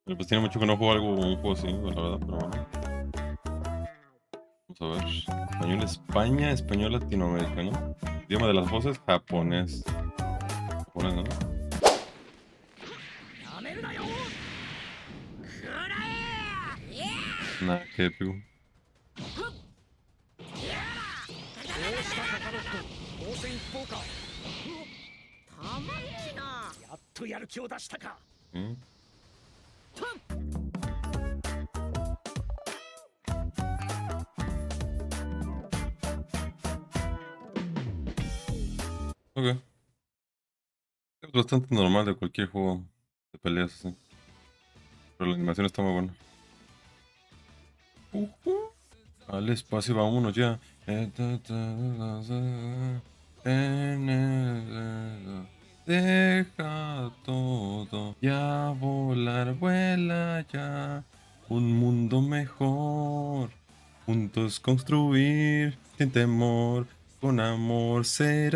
Pero pues tiene mucho que no juego un juego así, la verdad, pero bueno. Vamos a ver. Español España, español Latinoamérica, ¿no? Idioma de las voces, japonés. Japonés, ¿no? Nada, qué épico. どうしたカカロット応戦一方かたまらんなやっとやる気を出したか ¿Mm? Ok. Es bastante normal de cualquier juego de peleas así. Pero la animación está muy buena. Al espacio, vámonos ya. Deja todo. Ya volar, vuela ya. Un mundo mejor. Juntos construir sin temor. Con amor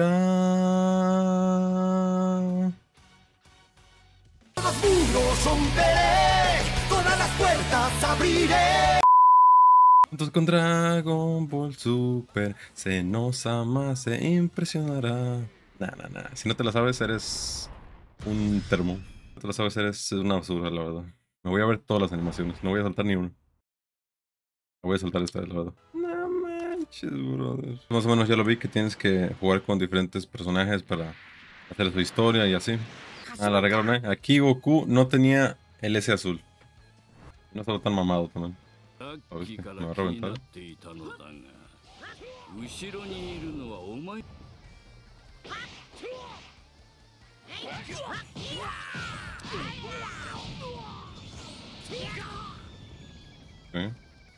será. Los muros romperé todas las puertas abriré Juntos con Dragon Ball Super, se nos ama, se impresionará. Nah, nah, nah. Si no te la sabes, eres un termo. Si no te la sabes, eres una basura, la verdad. Me voy a ver todas las animaciones, no voy a saltar ni una. Me voy a saltar esta vez, la verdad. No manches, brother. Más o menos ya lo vi que tienes que jugar con diferentes personajes para hacer su historia y así. Ah, la regaron, ¿eh? Aquí Goku no tenía el S azul. No estaba tan mamado también. さっ ¿Lo き viste? か Me ら va a 気にな reventar. っていたのだが後ろにいるのはお前 ¿Eh?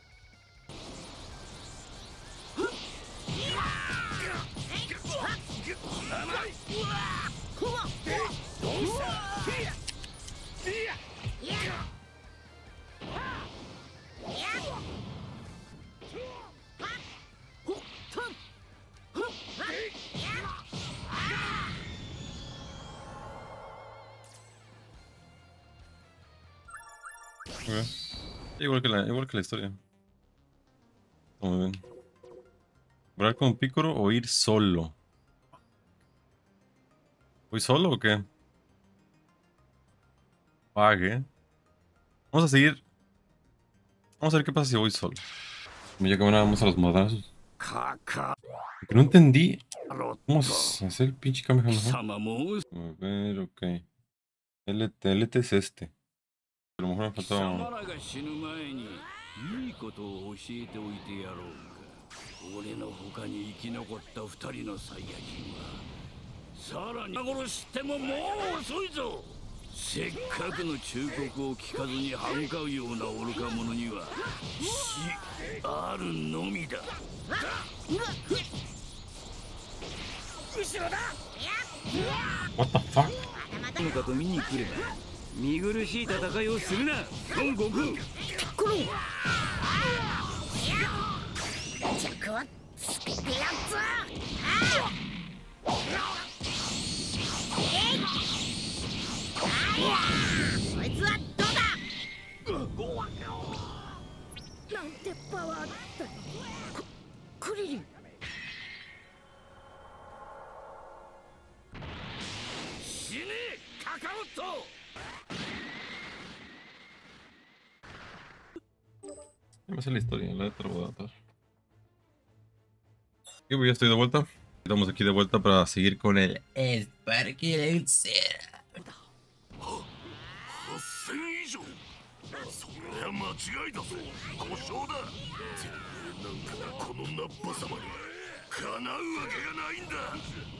Ok. Igual que la historia. Está muy bien. ¿Volar con Piccolo o ir solo? ¿Voy solo o qué? Pague. Vamos a seguir. Vamos a ver qué pasa si voy solo. Ya que vamos a los madrazos. カカ Que no entendí ロッ cómo ト hacer el pinche Kamehameha. 貴様も A ver, ok. LT es este. A lo mejor me 貴 faltaba 様らが死ぬ前にいいことを教えておいてやろうか俺の他に生き残った二人のサイヤ人はさらに殺してももう遅いぞせっかくの忠告を聞かずに歯向かうような愚か者には死あるのみだ What the fuck? のかと見に来れば見苦しい戦いをするな孫悟空弱をつけてやつそいつはどうだなんてパワーだクリリン死ねカカロット Ya me sé la historia, la otra voy a adaptar. Y pues ya estoy de vuelta. Estamos aquí de vuelta para seguir con el Parque del Ser. 8000以上そりゃ間違いだぞ故障だてめえなんかがこのナッパ様にかなうわけがないんだ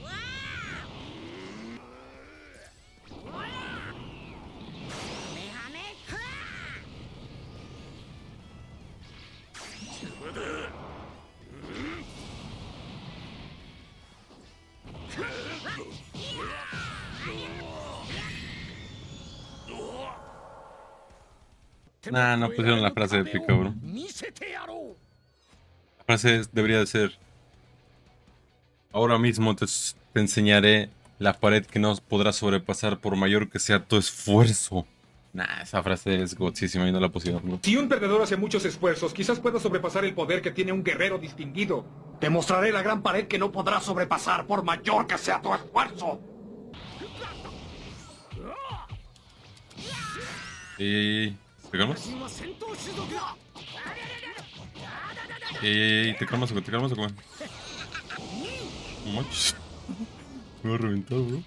Nah, no pusieron la frase épica, bro. 見せてやろう La frase debería de ser: ahora mismo te enseñaré la pared que no podrás sobrepasar por mayor que sea tu esfuerzo. Nah, esa frase es gotísima y no la pusieron, ¿no? Si un perdedor hace muchos esfuerzos, quizás pueda sobrepasar el poder que tiene un guerrero distinguido. Te mostraré la gran pared que no podrás sobrepasar por mayor que sea tu esfuerzo. ¿Te calmas? ¿Te calmas o qué? ¿Te calmas o qué? No manches. Me va a reventar, bro.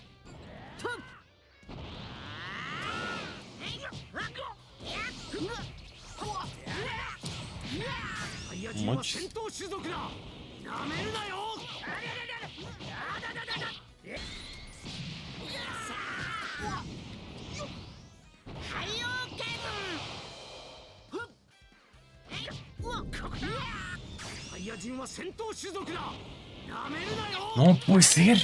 No manches. No puede ser.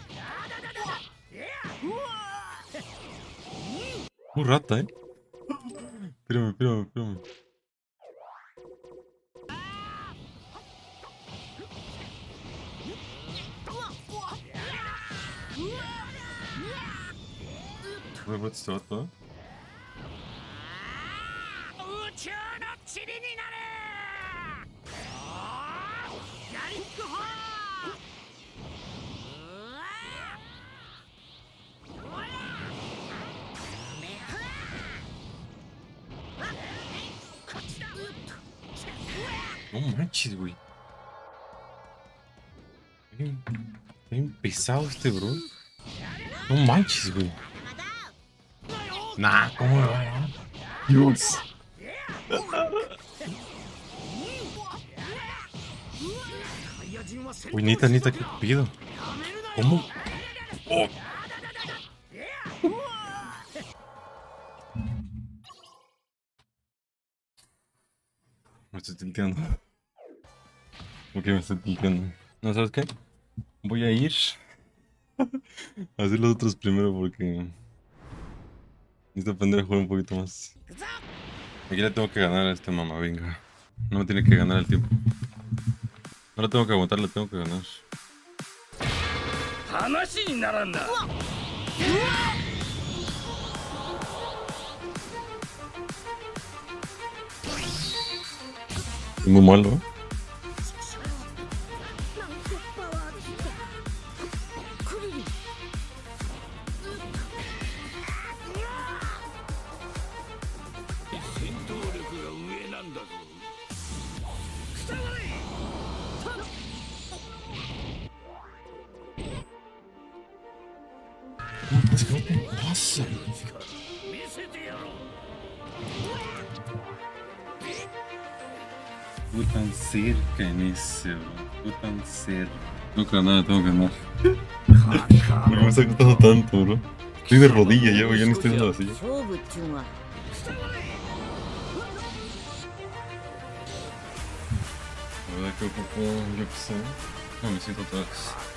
Muy rata, Espérame. Voy a ver este vato, No manches, güey. Está bien pesado este bro. No manches, güey. Nah, ¿cómo lo va a dar? Dios. Uy, Nita, ¿qué pido? ¿Cómo? Oh. Me estoy tilteando. Ok, me estoy tilteando. ¿No sabes qué? Voy a ir a hacer los otros primero porque necesito aprender a jugar un poquito más. Aquí le tengo que ganar a este mamá, venga. No me tiene que ganar el tiempo. No lo tengo que aguantar, le tengo que ganar. Es muy malo, ¿eh? ¿Qué te pasa? Tú tan cerca en ese, bro. Tú tan cerca. Tengo que ganar. ¿Por qué me está costando tanto, bro? Estoy de rodilla ya, güey. Ya no estoy dando así. La verdad que ocupo, yo qué sé. No, me siento atrás.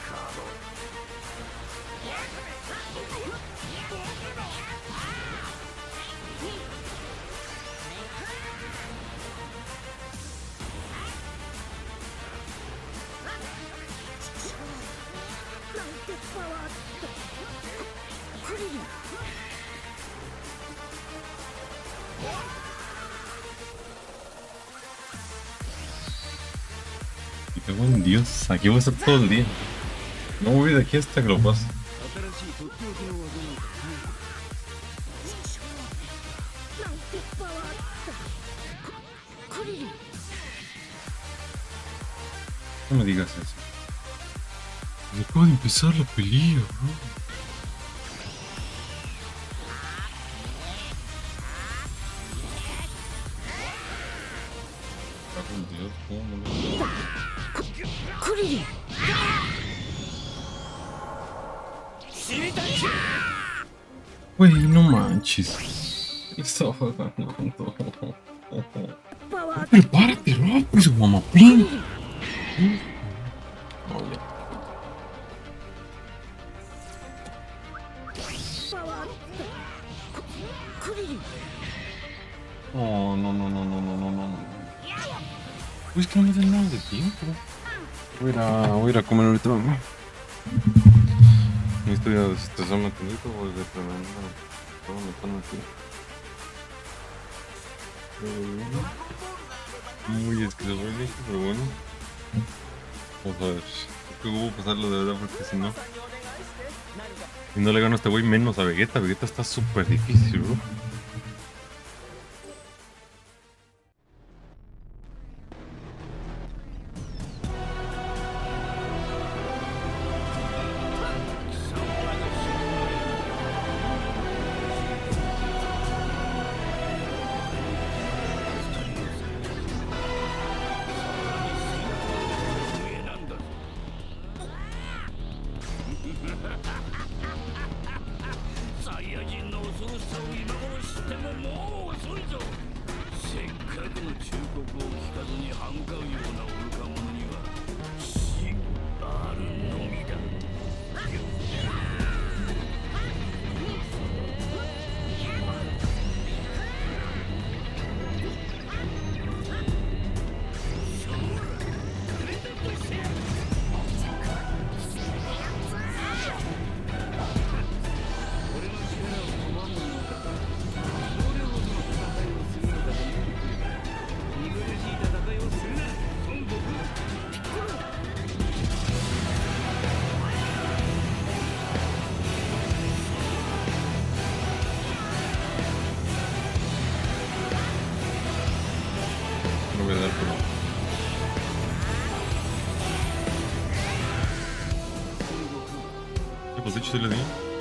Me cago en Dios, aquí voy a estar todo el día. No voy de aquí hasta que lo pase. No me digas eso. Acabo de empezar la pelea, bro. Dios, ¿cómo no? Güey, no manches. Estaba ganando. Prepárate rápido, mamapín. Oh, no. Uy, es que no me dan nada de tiempo. Voy a ir a comer ahorita, mamá. Necesito ir a desestresarme tantito, voy a ir a meterme aquí. Muy esquizofrénico, pero bueno. Vamos a ver. Creo que voy a pasarlo de verdad porque si no... Si no le gano a este güey menos a Vegeta. Vegeta está súper difícil, bro. No voy a dar por... Pues de hecho sí le di.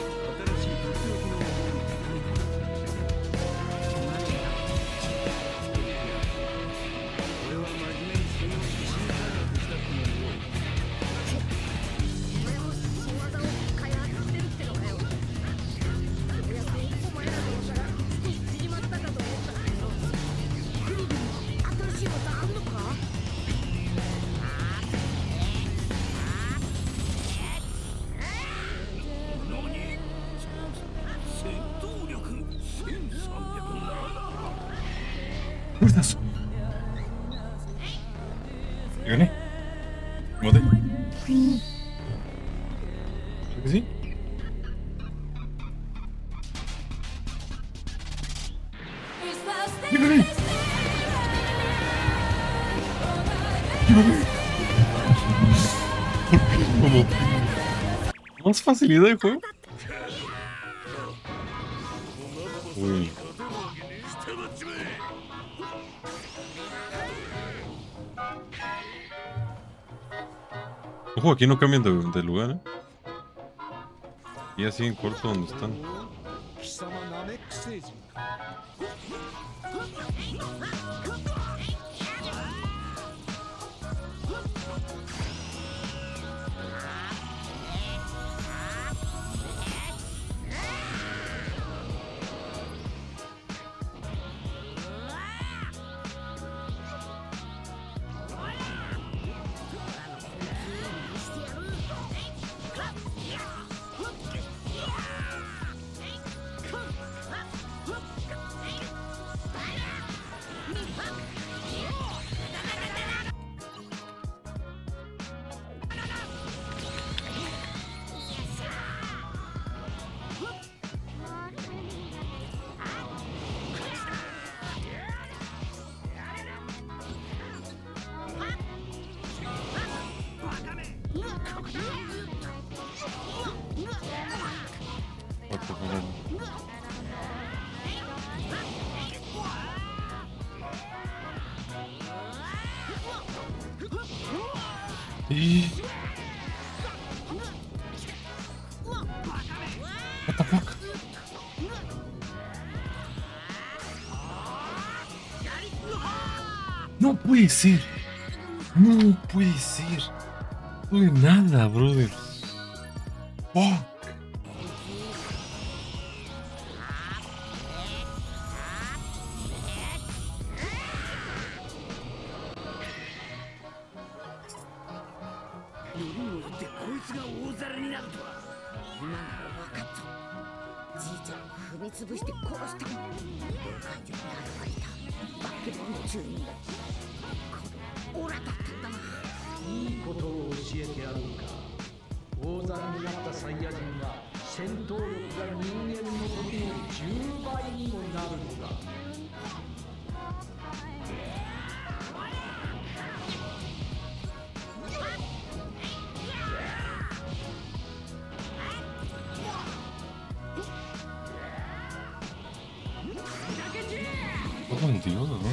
¡Fuerzas! ¿Y gané? ¿Cómo te? ¿Creo que sí? ¡Y gané! ¡Y gané! ¿Cómo? ¿Más facilidad de juego? Uy. Ojo, aquí no cambian de lugar, ¿eh? Y así en corto donde están. Y... What the fuck? No puede ser. No puede ser. No de nada, brother. Fuck. Oh, Dios, ¿no?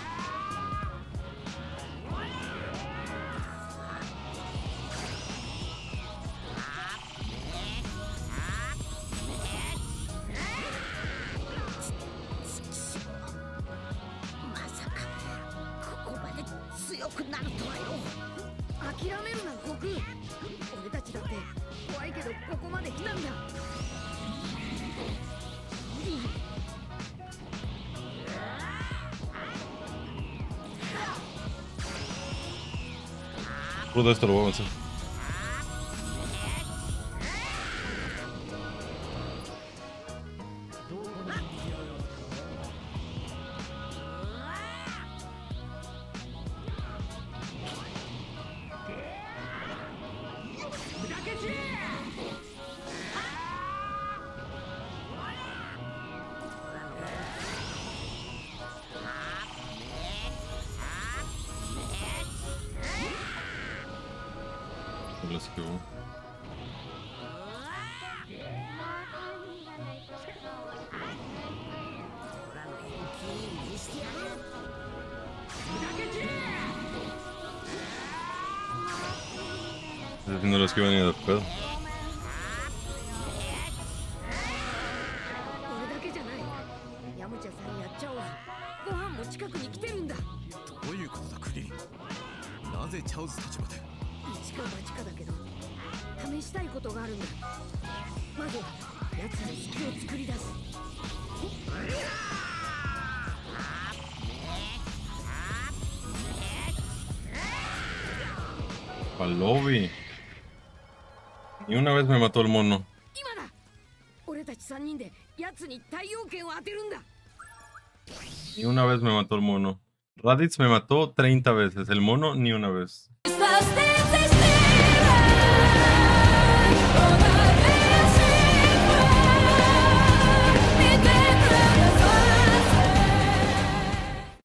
Todo esto lo voy a avanzar. Let's go. Estoy haciendo los que van a ir de pedo. Al lobby. Y una vez me mató el mono. Y una vez me mató el mono. Raditz me mató 30 veces. El mono ni una vez.